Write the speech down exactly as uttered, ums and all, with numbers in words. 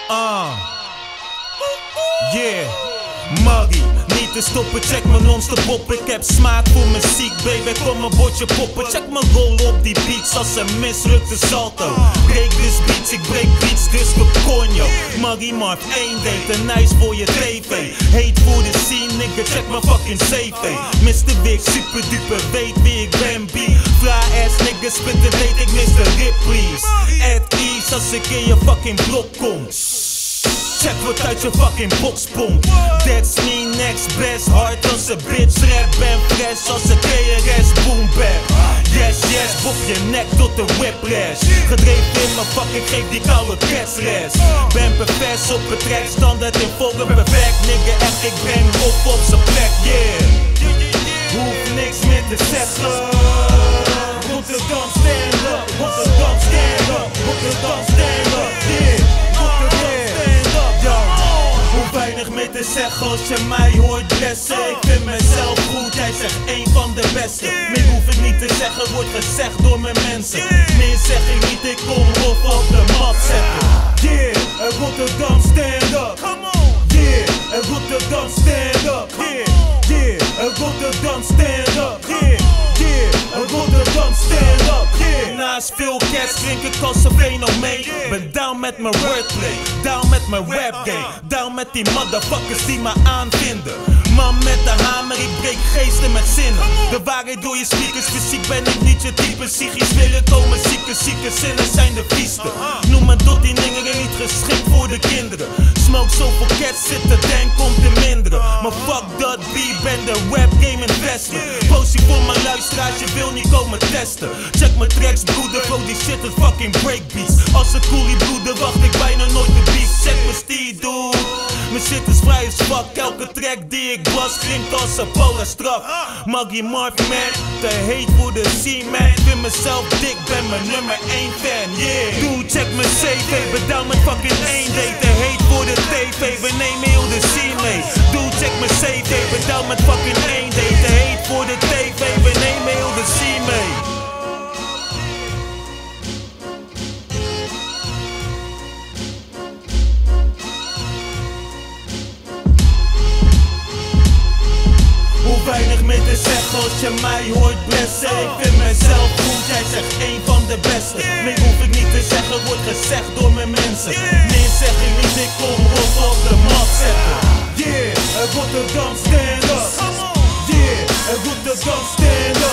Uh. Yeah, Maggie, niet te stoppen, check mijn non-stop op. Ik heb smaak voor muziek, baby, kom een bordje poppen. Check mijn roll op die beats als een mislukte salto. Break dus beats, ik break beats, dus de conjo. Maggie Marv, één date, een nice voor je tv. Hate voor de scene, nigga, check mijn fucking C V. mister Wig, super duper, weet wie ik ben, B. Fly ass nigga, spitten, weet ik, mister Ripley's. At ease, als ik in je fucking blok kom. Check wat uit je fucking box pompt. That's me next best. Hard als een bitch rap. Ben fresh als een K R S boom bap. Yes yes, bop je nek tot de whiplash. Gedreven in mijn vak, ik geef die koude kerstrest. Ben perfect op het track, standaard in volle perfect. Nigga echt, ik ben op op z'n plek, yeah. Hoef niks meer te zeggen. Rotterdam stand up, Rotterdam stand up, Rotterdam stand up, yeah. Weinig meer te zeggen als je mij hoort blessen. Ik vind mezelf goed, jij zegt één van de beste. Meer hoef ik niet te zeggen, wordt gezegd door mijn mensen. Meer zeg ik niet, ik kom rof op de mat zetten. Yeah, en Rotterdam stand up. Yeah, en Rotterdam stand up. Yeah, yeah, en Rotterdam stand up. Yeah, yeah, en Rotterdam stand up. Yeah. Naast veel cash drink ik als een fenomeen. Ben down met mijn wordplay, down met mijn rap game. Down met die motherfuckers die me aanvinden. Man met de hamer, ik breek geesten met zinnen. De waarheid door je speakers, fysiek ben ik niet je type. Psychisch willen komen zieke, zieke zinnen zijn de vieste. Noem me tot die ningeren niet geschikt voor de kinderen. Smoke zoveel cats, zitten denk om te minderen. Maar fuck dat beat, ben de rap game investment. Postie voor mijn luisteraars, je wil niet komen testen. Check mijn tracks broeder, flow die shit is fucking breakbeats. Als een coolie broeder wacht ik bijna nooit de beat. Check mijn steed dude. Mijn shit is vrij as fuck, elke track die ik was klinkt als een polar strak. Maggie Marv man, te heet voor de scene man. Vind mezelf dik, ben mijn nummer één fan, yeah. Dude, check mijn C V, bedankt met fucking één date. Te heet voor de T V, we nemen heel de scene mee. Dude, check mijn C V, bedankt met fucking één date. Te heet voor de T V, we nemen heel de scene mee. Weinig meer te zeggen als je mij hoort blessen. Ik vind mezelf goed, jij zegt één van de beste. Meer hoef ik niet te zeggen, wordt gezegd door mijn mensen. Meer zeg ik niet, ik kom rof op de mat zetten. Yeah, en Rotterdam stand up. Yeah, en Rotterdam stand up.